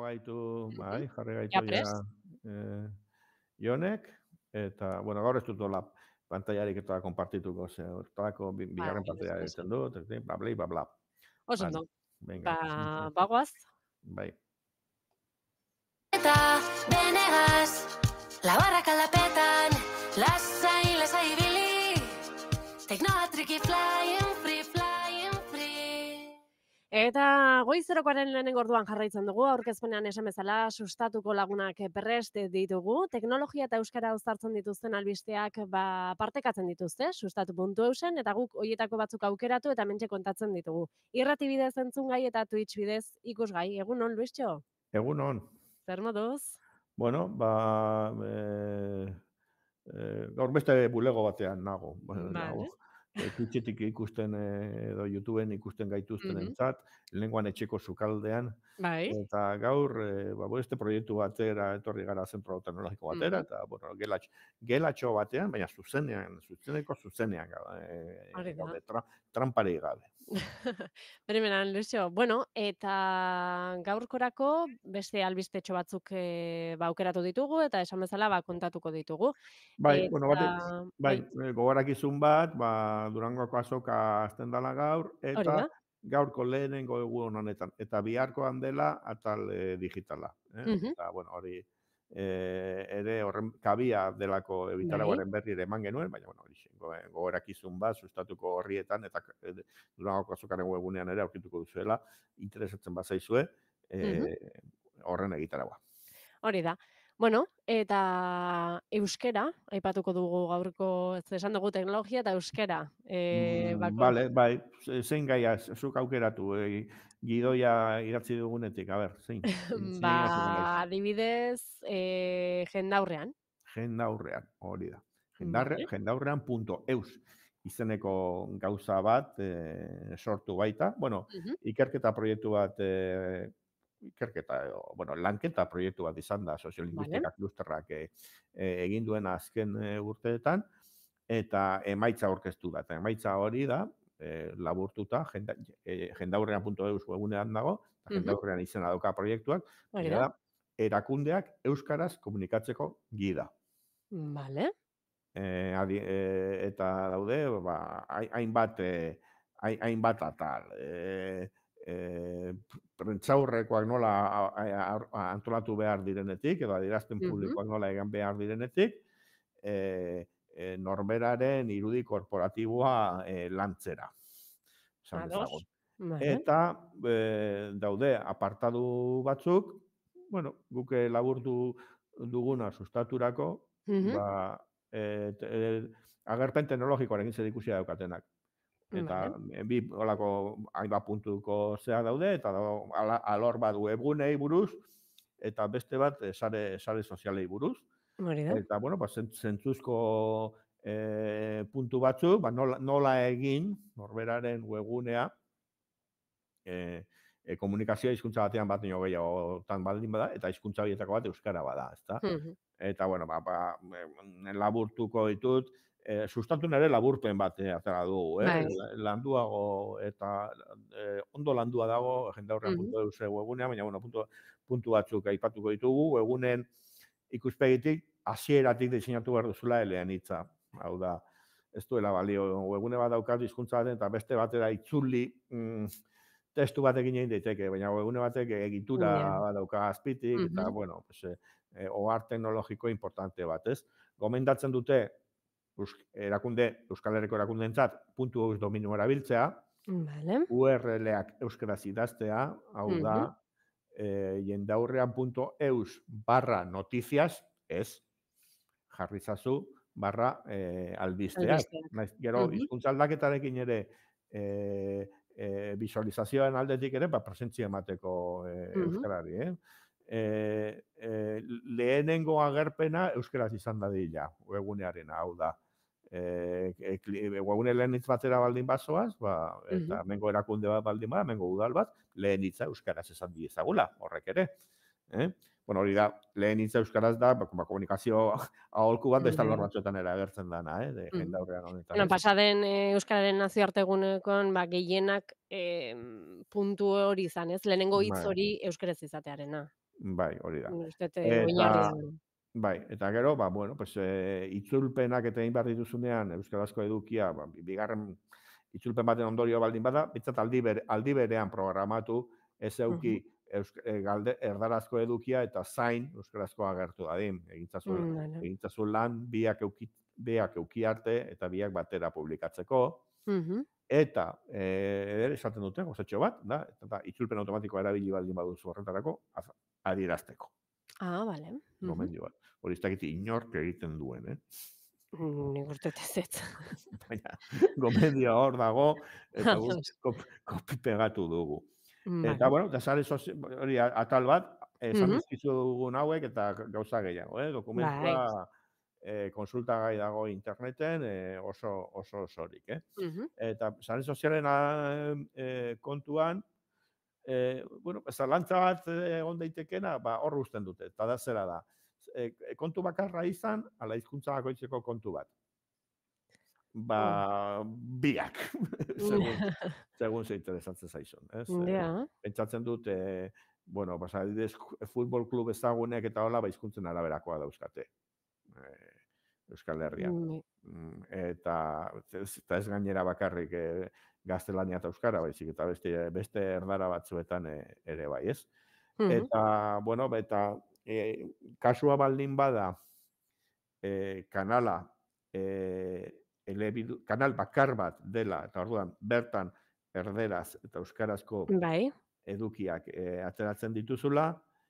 gaitu, bai, jarri Ja gaitu ja prest. Jonek, eta, bueno, gaur ez dut dola pantailarik eta konpartituko, ze hortarako bigarren pantaila Oso egiten ondo. dut, bla, bla, bla, bla. Oso Vale, ondo. venga. Bagoaz. Bai. Eta benegaz, labarrak aldapetan, lasai, lasai ibili, teknoatriki flying free, flying free. Eta goizerokoaren lehenengo orduan jarraitzen dugu, aurkezpenean esan bezala sustatuko lagunak prest ditugu, teknologia eta euskara uztartzen dituzten albisteak partekatzen dituzte, sustatu.eusen, eta guk hoietako batzuk aukeratu eta mentxe kontatzen ditugu. Irrati bidez entzungai eta Twitch bidez ikusgai. Egunon, Luistxo? Egunon. Zer moduz? Bueno, gaur beste bulego batean nago. Vale. Twitchetik ikusten edo YouTubeen ikusten gaituzten entzat, lehenguan etxeko sukaldean, Bai. eta gaur beste proiektu batera etorri gara zentro teknologiko batera, eta bueno, gelatxo batean, baina zuzeneko zuzenean gaude, trampari gabe. Beremenan, Luisio. Bueno, eta gaurkorako beste albistetxo batzuk aukeratu ditugu, eta esan bezala kontatuko ditugu. Bai, bueno, bai. gogorakizun bat, Durangoko azoka azten dela gaur, Hori eta da. gaurko lehenengo egun honetan, eta biharkoan dela atal digitala. Eta, bueno, hori ere horren kabia delako ebitaragoaren berri ere eman genuen, baina, bueno, hori gogorakizun bat, sustatuko horrietan, eta Durangoko azokaren webunean ere aurkituko duzuela, interesatzen bazaizue, horren egitaragoa. Hori da. Bueno, eta euskera, aipatuko dugu gaurko, esan dugu teknologia eta euskera. Bale, bai, zein gaia, zuk aukeratu, gidoia idatzi dugunetik, a ber, zein? Adibidez, jendaurrean. Jendaurrean, hori da. Vale. Jendaurrean.eus izeneko gauza bat sortu baita. Bueno, ikerketa proiektu bat, lanketa proiektu bat izan da, soziolinguistika klusterrak egin duen azken urteetan, eta emaitza aurkeztu da. Eta emaitza hori da, laburtuta, jendaurrean.eus webunean dago, jendaurrean izena dauka proiektuak, da, erakundeak euskaraz komunikatzeko gida. Vale. Eta daude, hainbat atal. Prentsaurrekoak nola antolatu behar direnetik, edo adierazpen publikoak nola egan behar direnetik, norberaren irudi korporatiboa lantzera. Eta daude apartadu batzuk, bueno, guk laburtu duguna sustaturako, agerpen teknologikoaren zer ikusia daukatenak. Eta bi olako hainbat puntuko zea daude, eta alor bat webgunei buruz, eta beste bat sare sozialei buruz. Eta, bueno, zentzuzko puntu batzu, nola egin norberaren webgunea komunikazioa hizkuntza batean bat nio gehiagotan baldin bada, eta hizkuntza horietako bat euskara bada, ezta? Eta, bueno, laburtuko ditut, sustatu nere laburpen bat atera dugu, landuago eta ondo landua dago jendaurrean.eus webgunea, baina, bueno, puntu batzuk aipatuko ditugu, webgunen ikuspegitik, hasieratik diseinatu behar duzula eleanitza. Hau da, ez duela balio, webgune bat daukat hizkuntza baten, eta beste batera itzuli testu batekin egin daiteke, baina webgune batek egitura bat dauka azpitik, eta, bueno, ohar teknologiko importante bat, ez? Gomendatzen dute, Euskal Herriko erakundeentzat .eus dominua erabiltzea, URL-ak euskaraz idaztea, hau da, jendaurrean.eus/noticias, ez, jarrizazu, /albisteak. Gero, hizkuntza aldaketarekin ere visualizazioan aldetik ere, presentzia emateko euskarari, lehenengo agerpena euskaraz izan dadila, webgunearena, hau da. Webgune lehen hitz batera baldin bazoaz, eta mengo erakunde bat baldin bada, mengo udal bat, lehen hitza euskaraz esan diezagula, horrek ere. Bueno, hori da, lehen hitza euskaraz da, komunikazio aholku bat besta lor batzuetan ere agertzen dana, jendaurrean honetan. Bueno, pasaden Euskararen nazioartegunekon gehienak puntu hori izan, ez? Lehenengo hitz hori euskaraz izatearena. Bai, hori da. Uste Eta, oinarria. bai, eta gero, bueno, pues, itzulpenak eta egin behar dituzunean, euskarazko edukia, bigarren itzulpen baten ondorio baldin bada, bintzat aldi berean programatu, ez euki erdarazko edukia eta zain euskarazko agertu dadin. Egintzazu lan biak euki arte eta biak batera publikatzeko. Eta, esaten dute, gozatxo bat, da, eta itzulpen automatikoa erabili baldin baduzu horretarako, adierazteko. Bale. Gomendio bat. Hori ez dakit inork egiten duen, Nik uste ez. Baina, gomendio hor dago, eta kopi pegatu dugu. Eta, bueno, eta sare hori atal bat, esan dizkizu dugun hauek, eta gauza gehiago, dokumentua konsultagai dago interneten, oso osorik, Eta sare sozialen kontuan, bueno, zalantza bat egon daitekena, hor uzten dute, eta da zera da. Kontu bakarra izan, ala hizkuntza bakoitzeko kontu bat. Biak, segun ze interesatzen zaizun. Pentsatzen dut, bueno, adibidez, futbol klub ezagunek eta hola, hizkuntzen araberakoa dauzkate. Euskal Herrian. Eta ez gainera bakarrik gaztelania eta euskara, baizik, eta beste erdara batzuetan ere bai, ez? Eta, bueno, eta kasua baldin bada kanala, kanal bakar bat dela, eta orduan, bertan erderaz eta euskarazko edukiak ateratzen dituzula,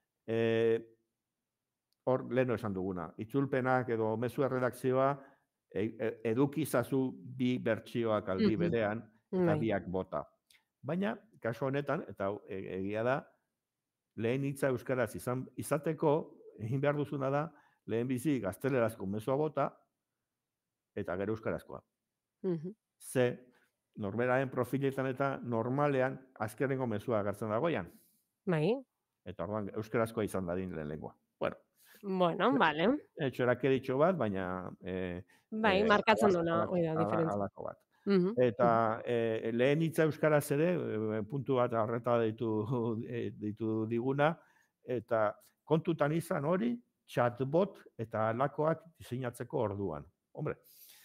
hor leheno esan duguna, itzulpenak edo mezu erredakzioa edukizazu bi bertsioak aldi berean eta biak bota. Baina, kasu honetan, eta egia da, lehen hitza euskaraz izateko, egin behar duzuna da, lehen bizi gaztelerazko mezua bota, eta gero euskarazkoa. Ze, norberaren profiletan eta normalean azkenengo mezua agertzen dagoian. Bai. Eta orduan euskarazkoa izan dadin lehen lengua. Bueno, vale. Etxorak editxo bat, baina... Bai, markatzen duena, oida, diferentzia. Alako bat. Eta lehen hitza euskaraz ere, puntu bat horreta ditu diguna, eta kontutan izan hori, chatbot eta alakoak diseinatzeko orduan. Hombre,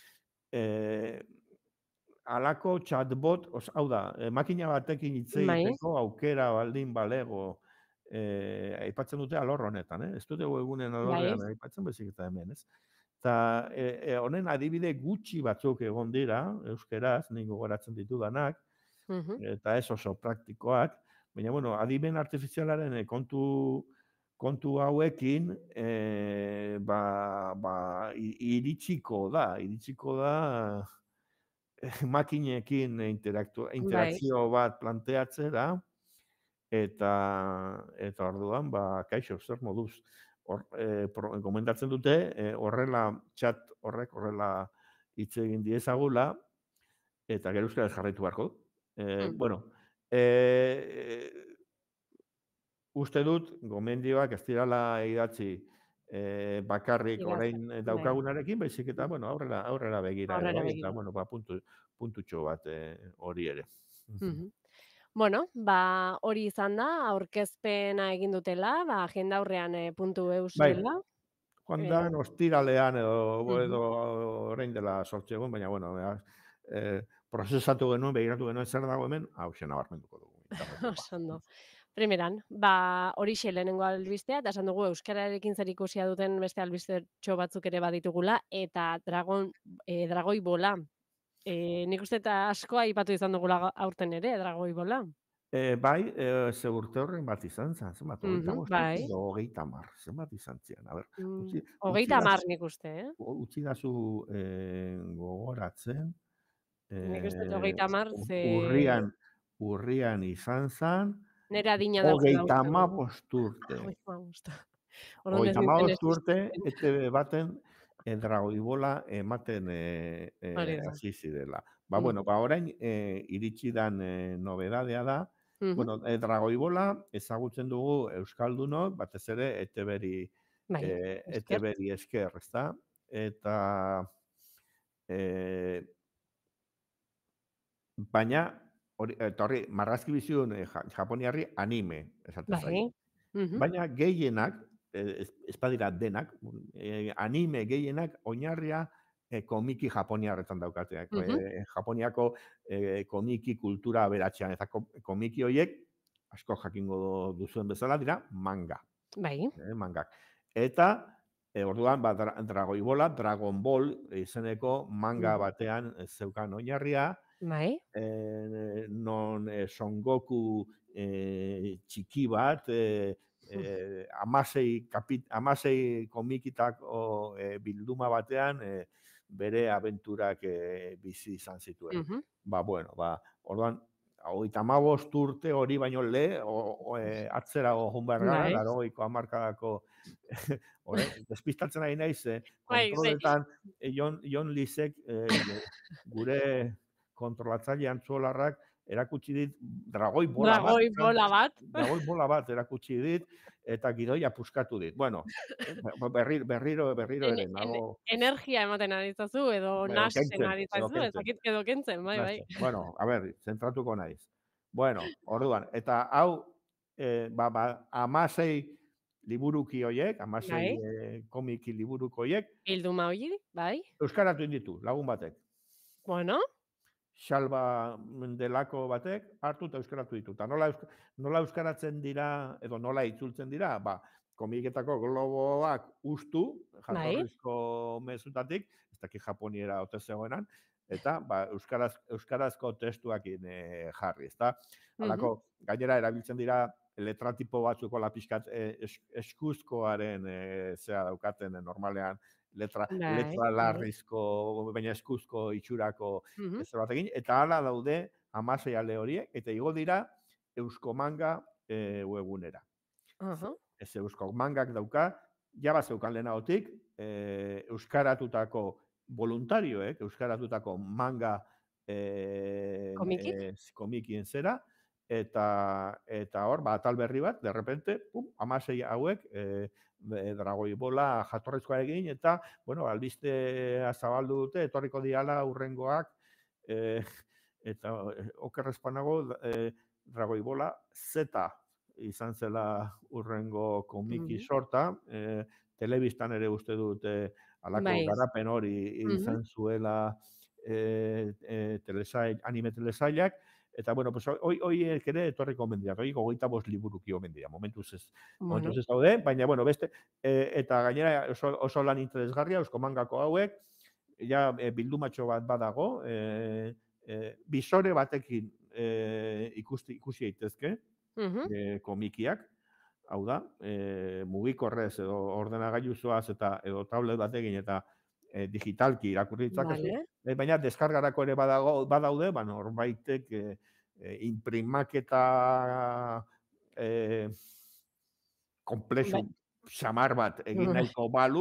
alako chatbot, hau da, makina batekin hitz egiteko aukera baldin balego, aipatzen dute alor honetan, ez dute egunen alorrean, aipatzen bezik eta hemen, ez? Eta honen adibide gutxi batzuk egon dira, euskeraz, nik gogoratzen ditudanak, eta ez oso praktikoak, baina, bueno, adimen artifizialaren kontu hauekin, iritsiko da makinekin interakzio bat planteatzera, eta orduan, kaixo, zer moduz. Komentatzen dute, chat horrela hitz egin diezagula, eta gero euskaraz jarraitu beharko. Bueno, uste dut, gomendioak ez dirala idatzi bakarrik orain daukagunarekin, baizik eta, bueno, aurrera begira. Eta, bueno, puntutxo bat hori ere. Bueno, hori izan da, aurkezpena egin dutela, agenda aurrean .eus dela. Joan da, ostiralean edo orain dela 8 egun, baina, bueno, prozesatu genuen, begiratu genuen zer dago hemen, hau xena barmenduko dugu. Osondo. Primeran, horixe lehenengo albistea, eta esan dugu euskararekin zer ikusia duten beste albistetxo batzuk ere baditugula, eta dragoi bola. Nik uste eta askoa aipatu izan dugula aurten ere, dragoi bola. Bai, ze urte horren bat izan zen, zenbat, 30 zenbat izan zian. 30 nik uste, Utsi dazu gogoratzen. Nik uste 30 urrian izan zen. Nera adina da. 35 urte. 35 urte, ETV baten dragoi bola ematen hasi zirela. Bueno, orain iritsi dan nobedadea da, bueno, dragoi bola ezagutzen dugu euskaldunok, batez ere ETV-ri esker, ezta? Eta baina, hori, marrazki bizion japoniarri anime, esaten zaio. baina gehienak, ez badira denak, anime gehienak oinarria komiki japoniarretan daukate. Japoniako komiki kultura aberatzean, eta komiki horiek, asko jakingo duzuen bezala dira, manga. Bai. Mangak. Eta, orduan, Dragoi Bola, Dragon Ball izeneko manga batean zeukan oinarria, Bai. non Son Goku txiki bat, amasei komikitako bilduma batean bere abenturak bizi izan zituen. Orduan, 35 urte hori baino atzera joan behar gara, 80ko hamarkadako, despistatzen ari naiz, kontroletan, Jon Lisek, gure kontrolatzaile Antzuolarrak, erakutsi dit Dragoi Bola bat erakutsi dit, eta gidoia puskatu dit. Bueno, berriro ere. Energia ematen aritzazu, edo nasen aritzazu, ezakit edo kentzen, bai. Bueno, a ber, zentratuko naiz. Bueno, orduan, eta hau, 16 liburuki hoiek, 16 komiki liburuko hoiek. Bilduma hori, bai. Euskaratu inditu, lagun batek. Bueno. Xalba delako batek hartu eta euskaratu ditu. Eta nola euskaratzen dira, edo nola itzultzen dira, komiketako globoak ustu, jatorrizko mezutatik, ez dakit japoniera ote zegoenan, eta euskarazko testuak jarri, ezta? Halako, gainera erabiltzen dira letratipo batzuko lapiskat eskuzkoaren zea daukaten normalean, letra larrizko, baina eskuzko itxurako ez batekin, eta hala daude 16 ale horiek, eta igo dira Euskomanga webunera. Ez Euskomangak dauka, jaba zeukan lehenagotik, euskaratutako voluntarioek, euskaratutako manga komikien zera, eta hor, atal berri bat, de repente, 16 hauek, Dragoi Bola jatorrizkoa egin, eta, albistea zabaldu dute, etorriko diala urrengoak, eta okerrezpanago, Dragoi Bola Z izan zela urrengo komiki sorta, telebistan ere uste dute alako garapen hori izan zuela anime telesailak, eta, hoi ere etorriko omen dira, hoi 25 liburuki omen dira, momentuz ez daude, baina, beste, eta gainera oso lan interesgarria, Euskomangako hauek, bildumatxo bat badago, bisore batekin ikusi daitezke, komikiak, hau da, mugikorrez edo ordenagailuzoaz edo tablet batekin eta digitalki irakurri ditzakezu, baina deskargarako ere badaude, norbaitek imprimaketa komplexu xamar bat egin nahiko balu,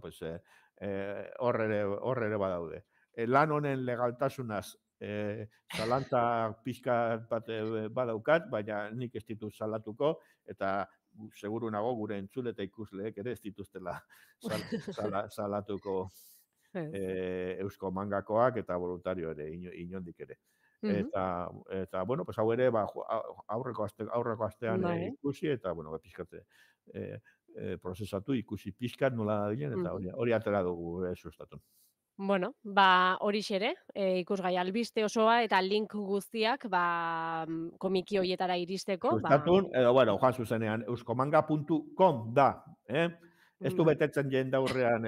hor ere badaude. Lan honen legaltasunaz zalantza pixka bat badaukat, baina nik ez ditut salatuko, eta seguru nago gure entzule eta ikusleek ere ez dituztela salatuko Euskomangakoak eta voluntario ere, inondik ere. Eta, hau ere, aurreko astean ikusi, eta, pixkate prozesatu, ikusi pixkat nola diren, eta hori atera dugu sustatun. Bueno, hori xere, ikusgai albiste osoa eta link guztiak komiki hoietara iristeko. Sustatun, edo, joan zuzenean, euskomanga.com da, ez du betetzen jendaurrean.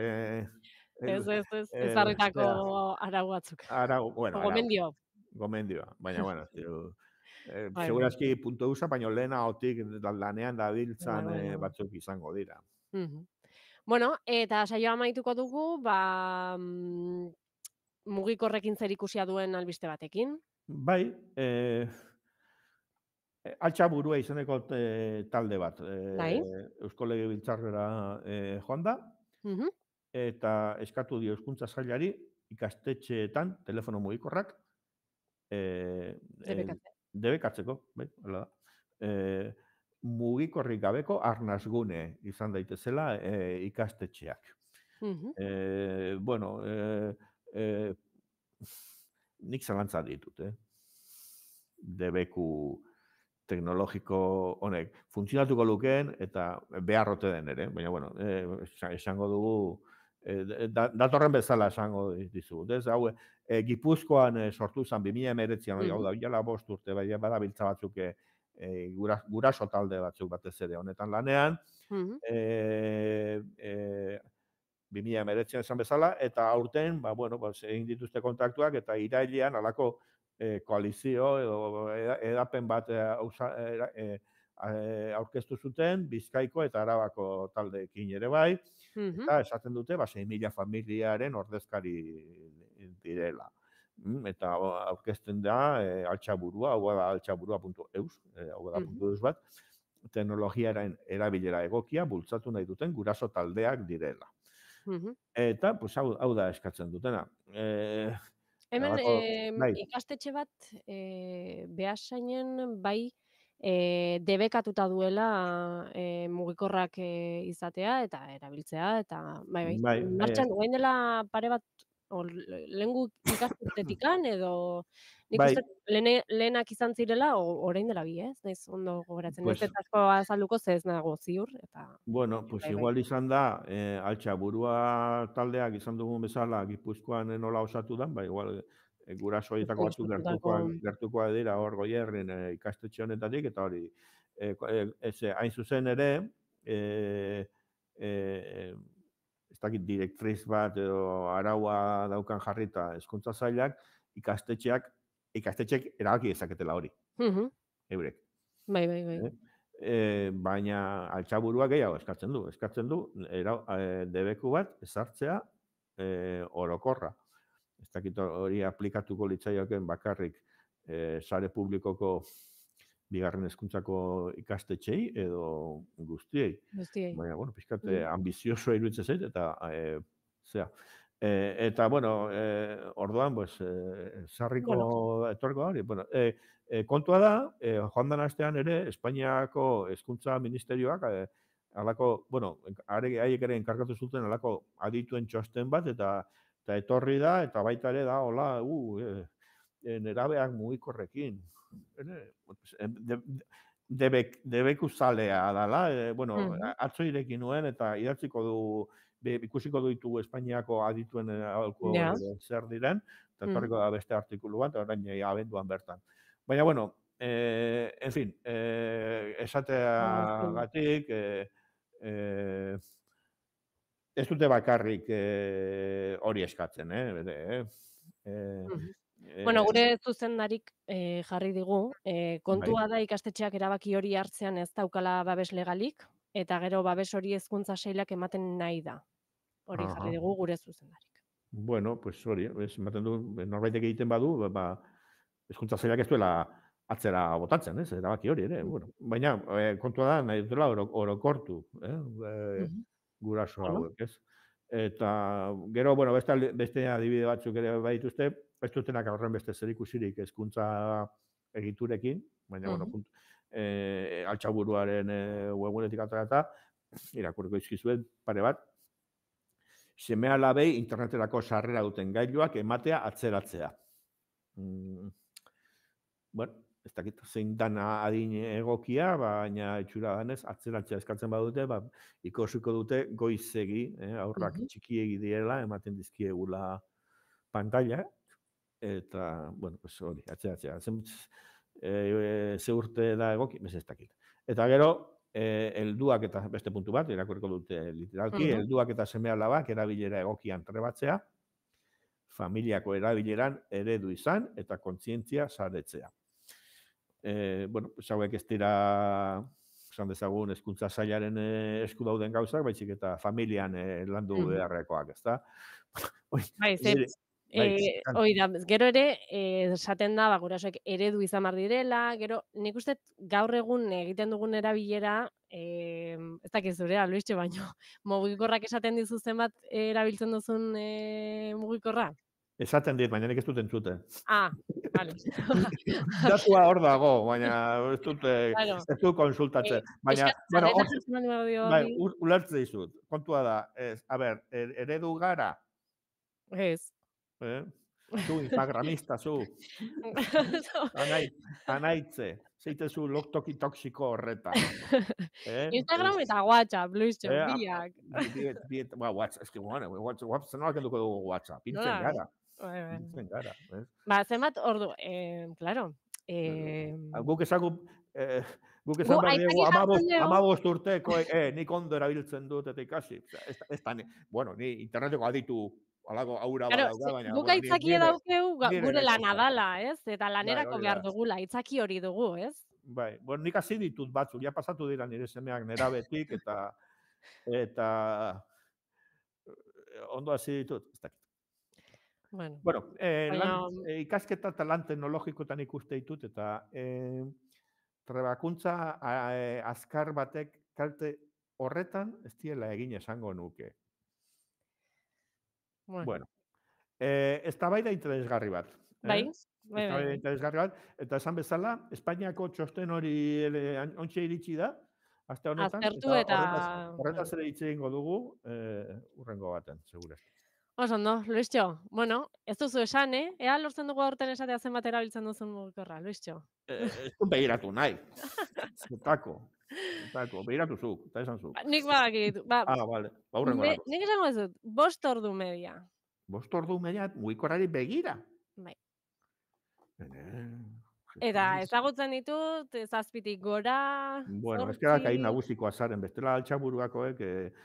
Ez harritako arau batzuk. Gomendioa, baina, segurazki .eusa, baina lehenagotik lanean dabiltzan batzuk izango dira. Bueno, eta saioa amaituko dugu, mugikorrekin zer ikusia duen albiste batekin. Bai, Altxaburua izeneko talde bat. Eusko Legebiltzarrera joan da, eta eskatu dio Hezkuntza Sailari ikastetxeetan telefono mugikorrak debekatzeko, hala da. Mugikorrik gabeko arnasgune izan daitezela ikastetxeak. Nik zalantza ditut, debeku teknologiko honek funtzionatuko lukeen eta beharrote den ere, baina bueno, esango dugu datorren bezala esango dizugu. Ez hau Gipuzkoan sortu zen 2019an, hau da, jala 5 urte, bai badabiltza batzuk guraso talde batzuk batez ere honetan lanean. 2019an esan bezala, eta aurten, egin dituzte kontaktuak, eta irailean alako koalizio edo edapen bat aurkeztu zuten, Bizkaiko eta Arabako taldeekin ere bai, eta esaten dute, 6.000 familiaren ordezkari direla. Eta aurkezten da altxaburua, hau da altxaburua.eus, hau da .eus bat, teknologiaren erabilera egokia bultzatu nahi duten guraso taldeak direla. Eta, hau da eskatzen dutena. Hemen ikastetxe bat Beasainen bai debekatuta duela mugikorrak izatea eta erabiltzea, eta bai, martxan guain dela pare bat lehengu ikastetetikan edo nik uste lehenak izan zirela orain dela bi, ez? Naiz ondo gogoratzen, ez eta asko azalduko ez nago ziur. Bueno, pues igual izan da, altxaburua taldeak izan dugun bezala Gipuzkoan nola osatu da, ba igual guraso horietako batzuk gertukoa dira hor Goierrin ikastetxe honetatik, eta hori, hain zuzen ere, ez dakit direktriz bat edo araua daukan jarrita hezkuntza sailak, ikastetxeek erabaki dezaketela hori. Eurek. Bai. Baina altxaburua gehiago eskatzen du debeku bat ezartzea orokorra. Ez dakit hori aplikatuko litzaioken bakarrik sare publikoko bigarren hezkuntzako ikastetxei edo guztiei. Baina, bueno, pixkate ambizioso iruditzen zait, eta zera. Eta, bueno, orduan, sarriko etorko hori. Kontua da, joan den astean ere, Espainiako hezkuntza ministerioak, alako, bueno, haiek ere enkargatu zuten alako adituen txosten bat, eta etorri da, eta baita ere da, hola, nerabeak mugikorrekin. Debeku zalea dela, atzo irekin nuen, eta idatziko du, ikusiko ditugu Espainiako adituen zer diren, eta etorriko da beste artikulu bat, eta orain abenduan bertan. Baina, bueno, en fin, esateagatik, ez dute bakarrik hori eskatzen, Bueno, gure zuzendarik jarri digu, kontua da ikastetxeak erabaki hori hartzean ez daukala babes legalik, eta gero babes hori hezkuntza sailak ematen nahi da. Hori jarri digu gure zuzendarik. Bueno, pues hori, ematen du, norbaitek egiten badu, hezkuntza sailak ez duela atzera botatzen, erabaki hori ere. Baina, kontua da, nahi dutela orokortu, guraso hauek, ez? Eta gero, bueno, beste adibide batzuk ere badituzte, ez dutenak horren beste zerikusirik hezkuntza egiturekin, baina, bueno, altxaburuaren webunetik aterata, irakurriko izkizuen pare bat, seme-alabei interneterako sarrera duten gailuak ematea atzeratzea. Bueno, ez dakit zein dana adin egokia, baina itxura danez, atzeratzea eskatzen badute, ikusiko dute goizegi, aurrak txikiegi direla, ematen dizkiegula pantalla, eta, bueno, hori, atzeratzea. Ze urte da egoki, ez dakit. Eta gero, helduak eta beste puntu bat, irakurriko dute literalki, helduak eta seme-alabak erabilera egokian trebatzea, familiako erabileran eredu izan eta kontzientzia saretzea. Bueno, hauek ez dira, esan dezagun, hezkuntza sailaren esku dauden gauzak, baizik eta familian landu beharrekoak, ezta? Hoi da, gero ere, esaten da, gurasoek eredu izan behar direla, gero, nik uste gaur egun egiten dugun erabilera, ez dakiz zurea, Luistxo, baino, mugikorrak esaten dizuzen bat erabiltzen duzun mugikorra? Esaten dit, baina nik ez dut entzute. Vale. Datua hor dago, baina ez dut konsultatzen. Baina, ulertze dizut. Kontua da, eredu gara? Ez. Zu instagramista, zu. Anaitze. Zeitezu loktoki toksiko horretan. Instagram eta WhatsApp, Luisio, biak. WhatsApp, eski, bueno, WhatsApp nola kenduko dugu WhatsApp. Pintzen gara. Pintzen gara. Ba, zenbat ordu, claro. Guk ezagun, guk esan behar dugu, 15 urteko, nik ondo erabiltzen dut eta ikasi. Bueno, ni interneteko aditu alago aura badauka, baina... Guk aitzaki daukeu gure lana dala, ez? Eta lanerako behar dugula, aitzaki hori dugu, ez? Bai, bueno, nik hasi ditut batzuk, ja pasatu dira nire semeak nerabetik, eta ondo hasi ditut, ez dakit. Bueno, ikasketa eta lan teknologikoetan ikuste ditut, eta trebakuntza azkar batek kalte horretan ez diela egin esango nuke. Bueno, ez da bai da interesgarri bat. Bai, interesgarri bat, eta esan bezala, Espainiako txosten hori ontsa iritsi da, aste honetan, eta horretaz ere hitz egingo dugu, urrengo baten, segure. Oso ondo, Luisio, bueno, ez duzu esan, ea lortzen dugu aurten esatea zenbat erabiltzen duzun mugikorra, Luisio. Ez du behiratu nahi, zetako, behiratu zuk, eta esan zuk. Nik badakit, bale, urrengo dago. Nik esango ez dut, 5 ordu media. 5 ordu media, mugikorrari begira. Bai. Eta ezagutzen ditut, 7tik gora... Bueno, ez gara kai nagusikoa zaren, bestela altxaburuakoek...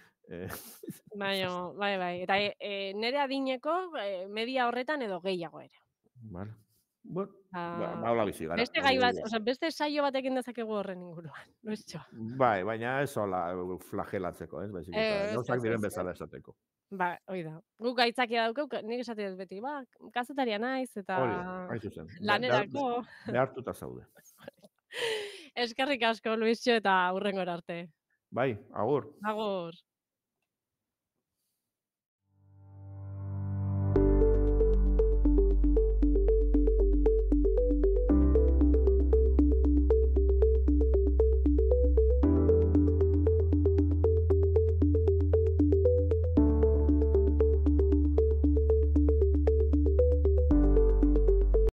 Bai. Eta nire adineko media horretan edo gehiago ere. Vale. Bueno, hola bizi gara. Beste gai bat, beste saio batekin dezakegu horren inguruan, Luisio. Bai, baina ez hola flagelatzeko, ez? Gauzak diren bezala esateko. Ba, hoi da. Guk gaitzakia daukeu, nik esatea beti, kazetaria naiz, eta lanerako. Behartuta zaude. Eskerrik asko, Luisio, eta hurrengora arte. Bai, agur. Agur.